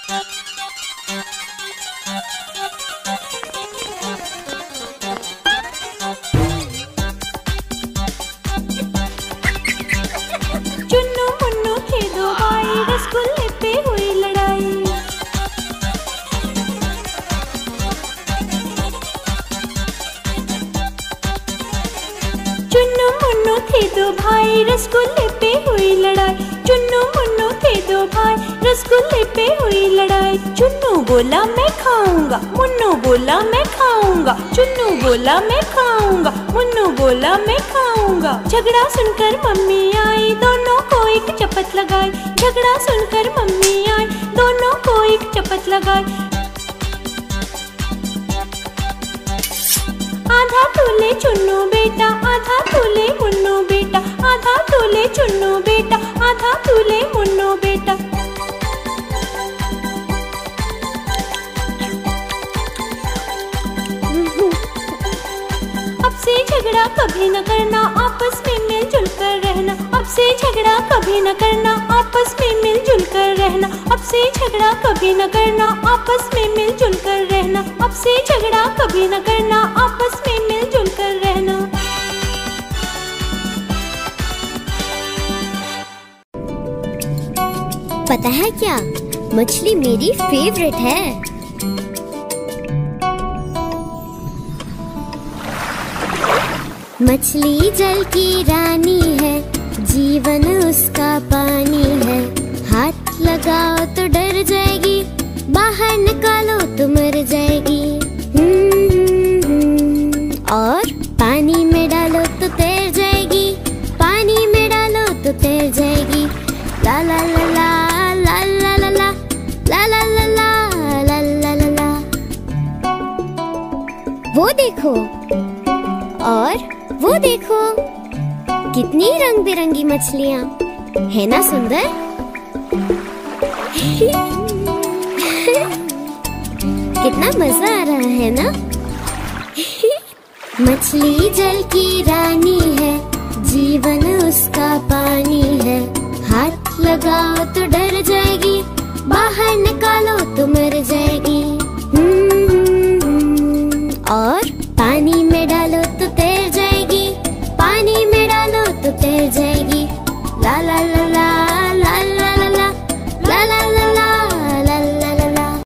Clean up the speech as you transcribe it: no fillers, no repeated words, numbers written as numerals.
चुन्नू मुन्नू थे दो भाई, रसगुल्ले पे हुई लड़ाई। चुन्नू मुन्नू थे दो भाई, रसगुल्ले पे हुई लड़ाई। चुन्नू मुन्नू थे दो भाई, रसगुल्ले पे हुई लड़ाई। चुन्नू बोला मैं खाऊंगा, मुन्नू बोला मैं खाऊंगा। चुन्नू बोला मैं खाऊंगा, मुन्नू बोला मैं खाऊंगा। झगड़ा सुनकर मम्मी आई, दोनों को एक चपत लगाई। झगड़ा सुनकर मम्मी आई, दोनों को एक चपत लगाई। आधा तोले चुन्नू बेटा, आधा तोले मुन्नू बेटा। आधा तोले चुन्नू बेटा, आधा तोले मुन्नू बेटा। अब से झगड़ा कभी न करना, आपस में मिलजुल कर रहना। अब से झगड़ा कभी न करना, आपस में मिलजुल कर रहना। अब से झगड़ा कभी न करना, आपस में मिलजुल कर रहना। अब से झगड़ा कभी न करना, आपस में मिलजुल कर रहना। पता है क्या, मछली मेरी फेवरेट है। मछली जल की रानी है, जीवन उसका पानी है। हाथ लगाओ तो डर जाएगी, बाहर निकालो तो मर जाएगी। और पानी में डालो तो तैर जाएगी, पानी में डालो तो तैर जाएगी। ला ला ला ला ला ला ला ला ला ला ला ला ला ला ला। वो देखो, और वो देखो, कितनी रंग बिरंगी मछलियाँ है ना सुंदर। कितना मजा आ रहा है ना। मछली जल की रानी है, जीवन उसका पानी है। हाथ लगाओ तो डर